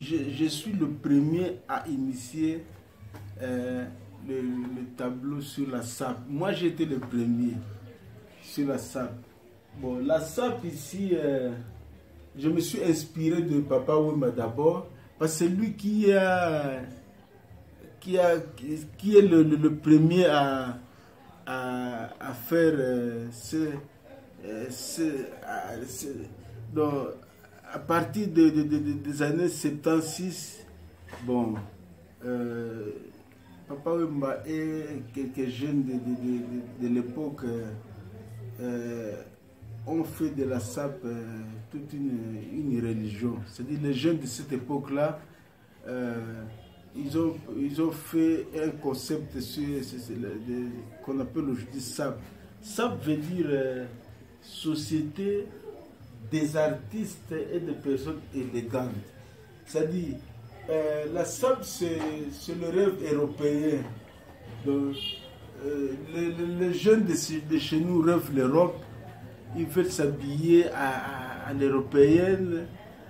je suis le premier à initier le tableau sur la sape. Moi, j'étais le premier sur la sape. Bon, la sape ici, je me suis inspiré de Papa Wemba d'abord, parce que c'est lui qui est le premier à faire donc, à partir des années 76, bon, Papa Wemba et quelques jeunes de l'époque ont fait de la sape toute une religion. C'est-à-dire les jeunes de cette époque-là, ils ont fait un concept qu'on appelle aujourd'hui SAP. SAP veut dire Société des artistes et des personnes élégantes. C'est-à-dire, la SAP, c'est le rêve européen. Donc, les jeunes de chez nous rêvent l'Europe. Ils veulent s'habiller à l'européenne.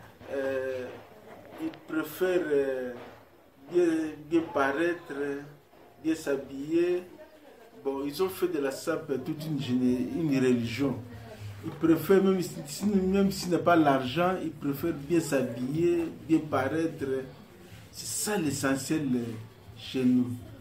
Ils préfèrent bien paraître, bien s'habiller. Bon, ils ont fait de la SAP toute une religion. Ils préfèrent, même s'il n'a pas l'argent, ils préfèrent bien s'habiller, bien paraître. C'est ça l'essentiel chez nous.